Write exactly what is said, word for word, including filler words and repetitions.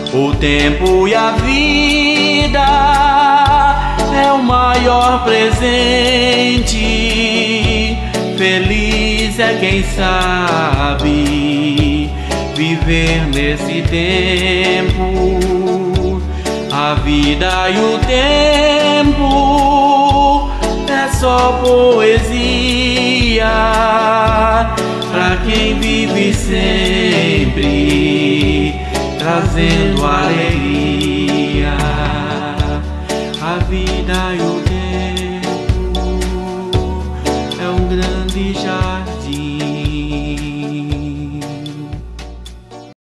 O tempo e a vida é o maior presente. Feliz é quem sabe viver nesse tempo. A vida e o tempo é só poesia pra quem vive sempre trazendo alegria.